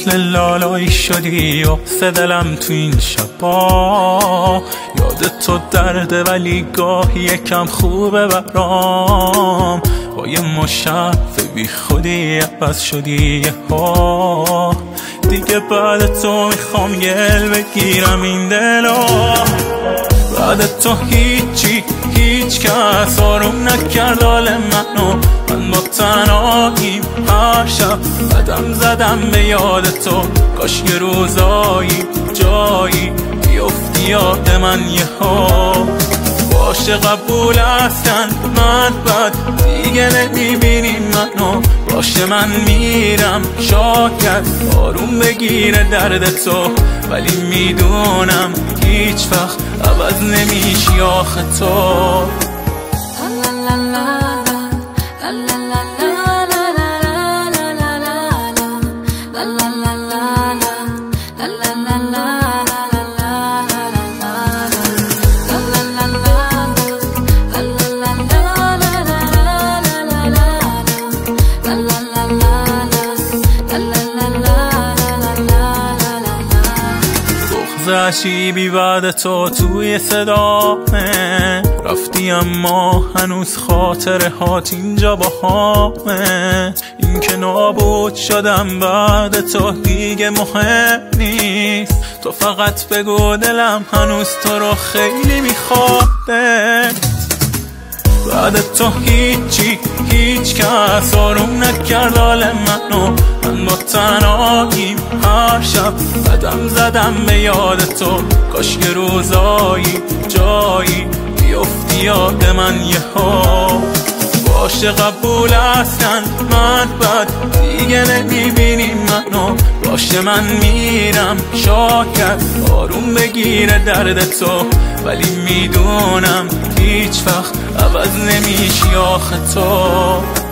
مثل لالایی شدی و دلم تو این شبا. یاد تو درده ولی گاهی یکم خوبه برام. با یه مشرف بی خودی عوض شدی ها. دیگه بعد تو میخوام گل بگیرم این دلا. بعد تو هیچ کس آروم نکرد حال منو. من با تنهاییم هر شب قدم زدم به یاد تو. کاش یه روزایی جایی بیفتی یاد من یه ها. باشه قبول هستن من بد دیگه نمیبینی منو. باشه من میرم شاید آروم بگیره درد تو. ولی میدونم هیچ وقت عوض نمیشی آخه تو. عشیبی بعد تو توی صدامه رفتی اما هنوز خاطره هات اینجا با همه. این که نابود شدم بعد تو دیگه مهم نیست. تو فقط بگو دلم هنوز تو رو خیلی میخواده. بعد تو هیچ کس آروم نکرد حال منو. من با تنهاییم هر شب قدم زدم به یاد تو. کاش یه روزایی جایی بیفتی یاد من یه ها. باشه قبول هستن من بد دیگه نمیبینی منو. باشه من میرم شاید آروم بگیره درد تو. ولی میدونم هیچ وقت عوض نمیشی آخه تو.